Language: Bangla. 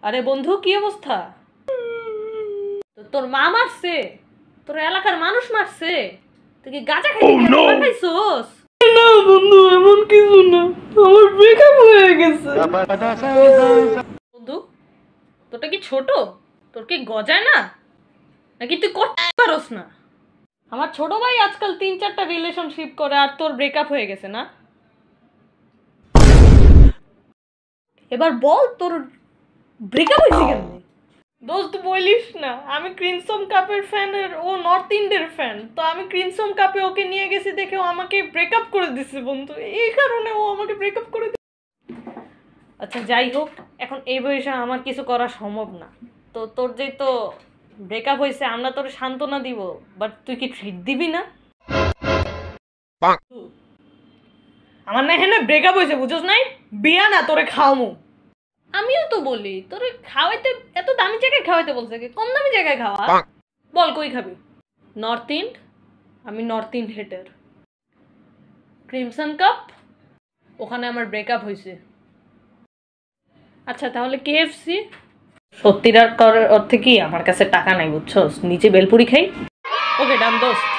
আরে বন্ধু কি অবস্থা? তোর মা মারছে? তোর এলাকার মানুষ মারছে? তুই কি গাঁজা খাইছিস? না বন্ধু, এমন কিছু না, আমার ব্রেকআপ হয়ে গেছে। বন্ধু, তোরটা কি ছোট? তোর কি গজায় না নাকি তুই করতে পারস না? আমার ছোট ভাই আজকাল 3-4টা রিলেশনশিপ করে আর তোর ব্রেকআপ হয়ে গেছে না? এবার বল তোর ব্রেকআপ হয়েছে কেমনে? দোস্ত বলিস না, আমি ক্রিমসন কাপের ফ্যান আর ও নর্থ ইন্ডিয়ার ফ্যান। তো আমি ক্রিমসন কাপে ওকে নিয়ে গেছি দেখে ও আমাকে ব্রেকআপ করে দিচ্ছে বন্ধু, এই কারণে ও আমাকে ব্রেকআপ করে দিচ্ছে। আচ্ছা যাই হোক, এখন এই বয়সে আমার কিছু করা সম্ভব না। তো তোর যে তো ব্রেকআপ হয়েছে, আমরা তোর সান্ত্বনা দিব, বাট তুই কি ট্রিট দিবি না? আমার না এখানে ব্রেকআপ হয়েছে বুঝছ নাই, বিয়া না তোরে খাওয়ামু। আমিও তো বলি তোরে খাওয়াইতে, এত দামি জায়গায় খাওয়াইতে বলছে কি, কম দামি জায়গায় খাওয়া। বল কই খাবি? নর্থ ইন্ড, আমি North End hater. Crimson Cup, ওখানে আমার ব্রেকআপ হয়েছে। আচ্ছা তাহলে কেএফসি। সত্যিকার অর্থে কি আমার কাছে টাকা নাই বুঝছস, নিচে বেলপুরি খাই। ওকে ডান দোস্ত।